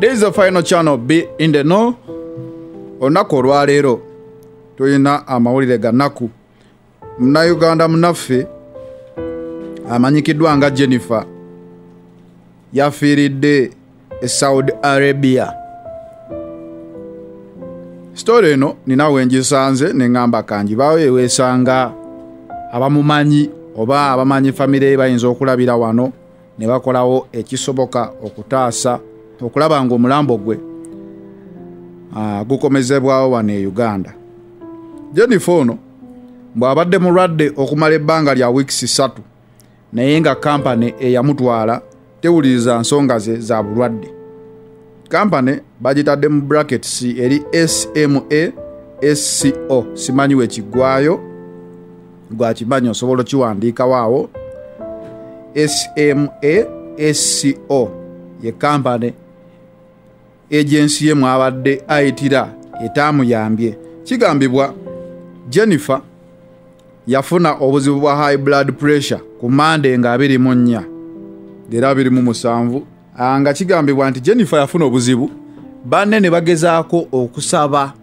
It is the final channel Be in the Know. Olunaku olwaleero tulina amawulire ganaku. Munnayuganda munnaffe amanyikiddwa nga Jennifer yafiiridde e Saudi Arabia. Story eno nina wengisanze neŋŋamba kanjibaawo eweesanga abamumanyi oba abamanyi famire bayinza okulabira wano ne bakolawo ekisoboka okutaasa okulaba ng'omulambo gwe gukomezebwawo wano e Uganda. Jennifer ono bw'abadde mulwadde okumala ebbanga lya wiikisi 3 naye nga kampani eyamutwala tewuliriza nsonga ze za bulwadde. Kampani bagitadde mu brackets eri SMASCO, simanyiwe kiggwayo, gwakimanyi osobola kiwandiika waawo. SMASCO ye kampani agency ye mwabadde ayitira etamuyambye. Kigambibwa Jennifer yafuna obuzibu bwa high blood pressure ku Monday nga 24 era 27 nga kigambibwa nti Jennifer yafuna obuzibu banne ne bagezaako okusaba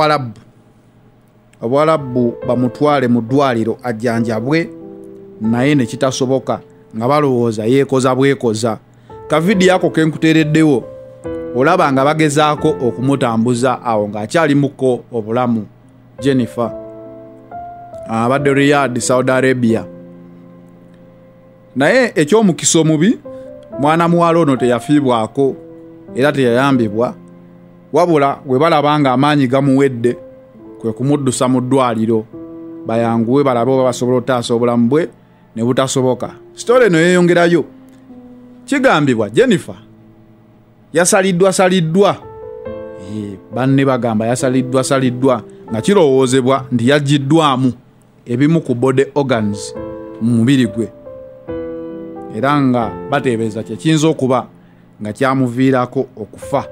Abawarabu bamutwale mu ddwaliro ajjanjabwe naye ne kitasoboka nga balowooza yeekoza bwekoza. Ka vidiyo ako kenkuteereddewo olaba nga bagezaako okumutambuza awo ng'akyali muko obulamu. Jennifer abadde Riyadh, Saudi Arabia. Naye ekyomukisa omubi mwana muwala ono teyafiibwako era teyayambibwa, wabula bwe balaba nga amaanyi gamuwedde kwe kumuddusa mu ddwaliro bayanguwe balabe oba basobola otaasa obulamu bwe ne butasoboka. Story eno yeeyongerayo. Kigambibwa Jennifer yasaliddwa banne bagamba yasaliddwa nga kirowoozebwa nti yaggiddwamu ebimu ku body organs mu mubiri gwe era nga bateebereza kyekiyinza okuba nga kyamuviirako okufa.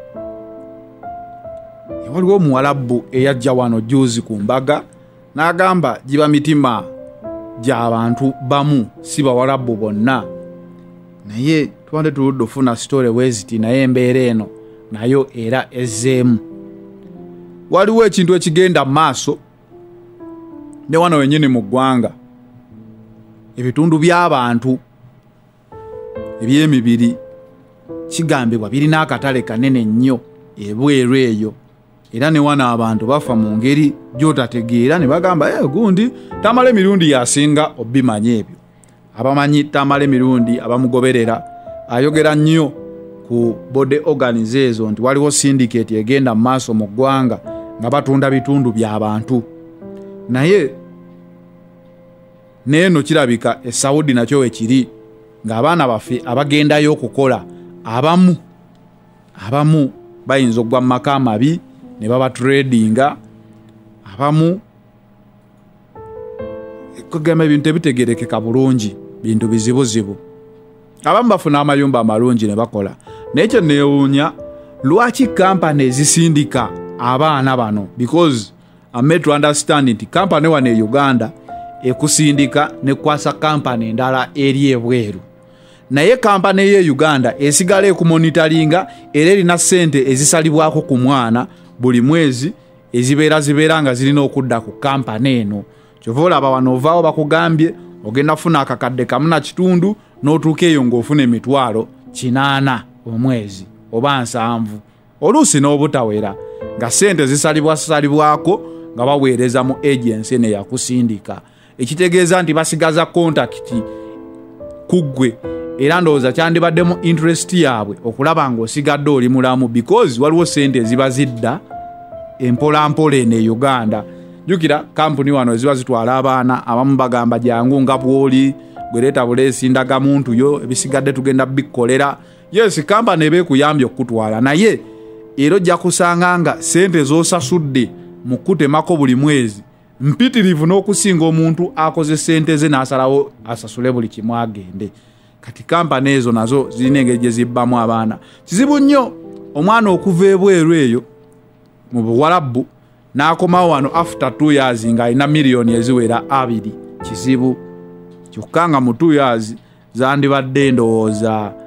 Waliwo omuwalabu eyajja wano juzi ku mbaga n'agamba giba mitima gy'abantu bamu si bawalabu bonna, naye twande tuludde ofuna story weziti naye embeera eno nayo era ezzeemu. Waliwo ekintu ekigenda maaso ne wano wenyini mu ggwanga, ebitundu by'abantu eby'emibiri kigambibwa birina akatale kanene nnyo ebweru eyo, era ne wano abantu bafa mu ngeri gy'otategeera ne bagamba gundi tamala emirundi yasinga obimanya ebyo. Abamanyi tamala emirundi abamugoberera ayogera nnyo ku body organs ezo nti waliwo syndicate egenda mu maaso mu ggwanga nga batunda bitundu by'abantu. Naye neeno kirabika e Saudi nakyo wekiri ng'abaana baffe abagendayo okukola abamu bayinza okugwa mu maka amabi ne baba tradinga, abamu kugamba ebintu ebitegerekeka bulungi, bintu bizibuzibu, abamu bafuna amayumba amalungi ne bakola. Naye kye neewuunya lwaki kampani ezisindika abaana bano, because I'm made to understand nti kampani wano e Uganda ekusindika ne kwasa kampani endala eri ebweru, naye kampani ye Uganda esigala ekumonitaringa era erina ssente ezisalibwako ku mwana buli mwezi ezibeera nga zirina okudda ku kampani eno. Kyova olaba wano ovaawo bakugambye ogenda funa akakadde kamu na kitundu n'otuuka eyo ng'ofuna emitwalo 80 omwezi oba 7 oluusi n'obutawera, nga ssente zisalibwako nga baweereza mu agency ne yakusindika. Ekitegeeza nti basigaza contact ku ggwe era ndowooza kyandibaddemu interest yaabwe okulaba ng'osigadde oli mulamu, because waliwo ssente eziba zidda empolampola eno e Uganda. Jukira kampuni wano eziba zitwala abaana abamu bagamba jangu nga bwoli gwereeta buleesindaga muntu yo ebisigadde tugenda bikolera. Yes, kampani ebe kuyambye okutwala, naye era ojja kusanga nga ssente z'osasudde mu kutemako buli mwezi mpitirivu n'okusinga omuntu akoze ssente ze n'asalawo asasule buli kimu agende. Kati kampani ezo nazo zirina engeri gye zibbamu abaana. Kizibu nnyo omwana okuva ebweru eyo mu Buwarabu n'akomawo wano after 2 years nga alina miliyoni eziwera 2. Kizibu kyokka nga mu 2 years zandibadde ndowooza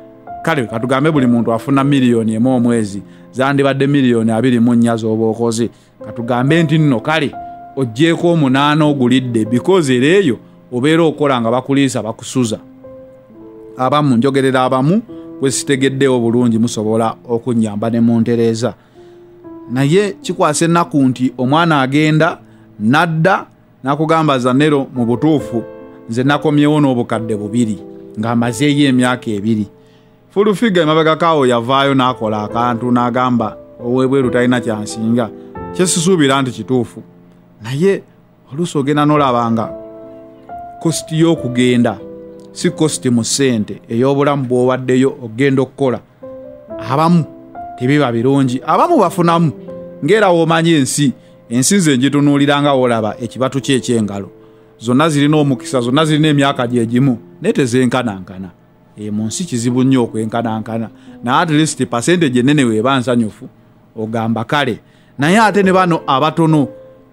kale katugambe buli muntu afuna miliyoni emu omwezi zandibadde miliyoni 24 z'oba okoze katugambe nti nno kale ojjeeko 8 ogulidde because ereeyo obeera okola nga bakuliisa bakusuza abamu njogerera abamu kwesitegeddewo bulungi musobola okunyamba ne muntereeza naye kikwasa ennaku nti omwana agenda nadda nakugamba Zanero mu butuufu nze nakomyewo n'obukadde 2 ng'amazeeyo emyaka 2 fulufiga emabega kaawo yavaayo n'akola akantu n'agamba owebweru talina kyansinga kyesisuubira nti kituufu naye oluusi ogenda n'olabanga kositi y'okugenda si kositi mu ssente ey'obulamu bw'owaddeyo ogenda okukola abamu tebiba birungi abamu bafunamu ng'era w'omanyi ensi nze ngitunuulira nga olaba ekibatu ky'ekyengalo zonna zirina omukisa zonna zirina emyaka gyegimu naye tezenkanankana mu nsi kizibu nnyo okwenkanankana naye at least percentage ennene weeba nsanyufu ogamba kale naye ate ne bano abatono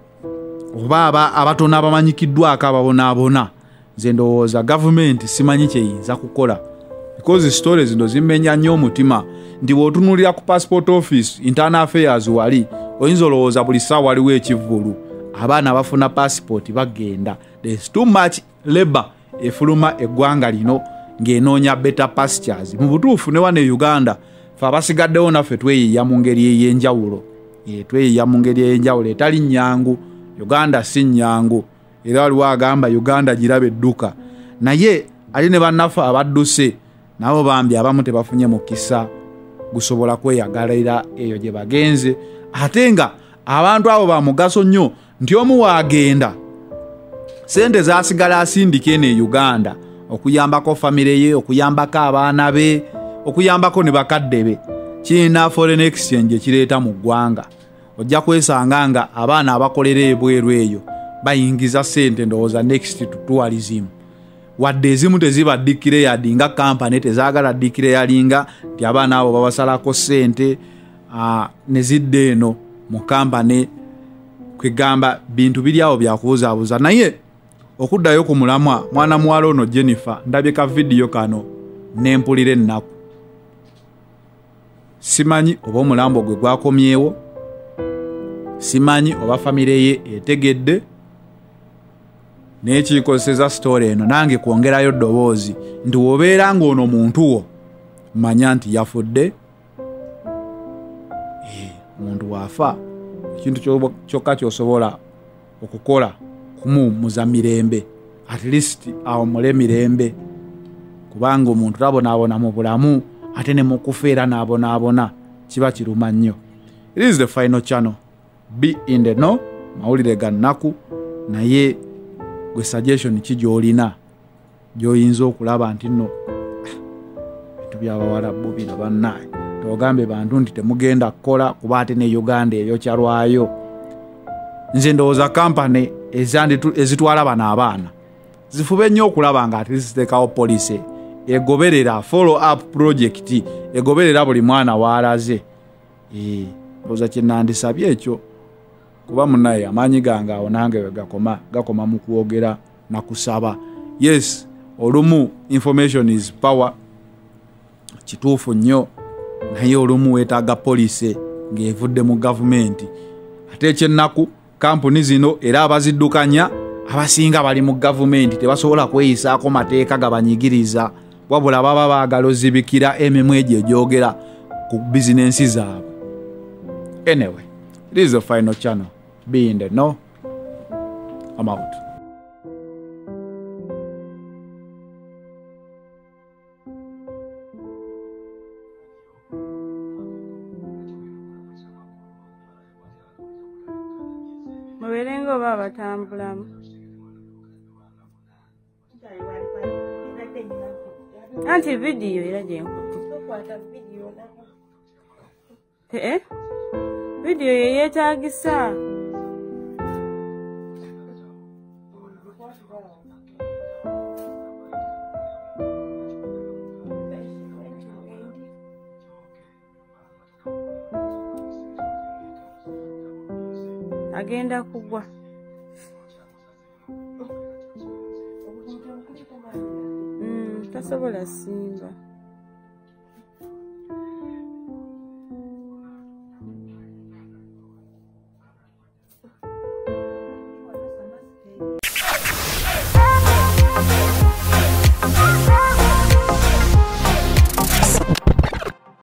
oba abatono abamanyikiddwako ababonaabona nze ndowooza gavumenti simanyi kyeyinza kukola because stories zino zimmenya nnyo omutima nti bw'otunuulira ku passport office internal affairs wali oyinza olowooza buli ssaawa waliwo ekivvulu abaana bafuna passport bagenda there's too much labor efuluma eggwanga lino ng'enoonya better pastures mu butuufu ne wano e Uganda fe abasigaddewo naffe tweyiya mu ngeri ey'enjawulo tweyiya mu ngeri ey'enjawulo etali nnyangu Uganda si nnyangu era waliwo agamba Uganda girabe edduka naye ali ne bannaffe abadduse nabo bambi abamu tebafunye mukisa gusobola kweyagalira eyo gye bagenze ate nga abantu abo ba mugaso nnyo nti omu waagenda sente zasigala asindika eno e Uganda okuyambako famire ye okuyambako abaana be okuyambako ne bakadde be kirina foreign exchange ekireeta mu ggwanga ojja kwesanga nga abaana abakolera ebweru eyo bayingiza sente ndowooza next to tourism wadde ezimu teziba declared nga kampani tezaagala declaringa nti abaana abo babasalako sente ne zidde eno mu kampani kwegamba bintu biri awo byakubuzabuza naye okuddayo ku mulamwa mwana muwala ono Jennifer ndabye ka vidiyo kano nempulira ennaku simanyi oba omulambo gwe gwakomyewo simanyi oba famire ye etegedde n'ekikozeseza story eno nange kwongerayo ddoboozi nti wobeera ng'ono muntu wo manya nti yafudde omuntu waafa ekintu kyokka kyosobola okukola kumumuza mirembe at least awomule mirembe kubanga omuntu tabonaabona mu bulamu ate ne mukufeera n'abonaabona kiba kiruma nnyo. It is the final channel. Be in the know. Mawulire ga nnaku naye gwe suggestion ki gy'olina gy'oyinza okulaba nti nno bintu by'Abawarabu bino bannaye togambe bantu nti temugenda kukola kuba ate ne Uganda eyo kyalwayo. Nze ndowooza kampani ezitwala bano abaana zifube nnyo okulaba nga ati ziteekawo policy egoberera follow up project egoberera buli mwana waalaze. Ndowooza kyenandisabye ekyo kuba munaye amaanyi gange awo nange gakoma mu kwogera na kusaba. Yes, olumu information is power, kituufu nnyo, naye olumu weetaaga policy ng'evudde mu gavumenti. Ate ekyennaku kampuni zino era abaziddukanya abasinga bali mu gavumenti tebasobola kweyisaako mateeka gabanyigiriza wabula baba baagala ozibikira emimwe egyo egyogera ku bizinensi zaabwe. Anyway, this is the final channel. Be in the know. I'm out. Muberengo baba tambulamu. Anti video era jenko. Video yeyeetagisa. Agenda kugwa. Tasobola simba.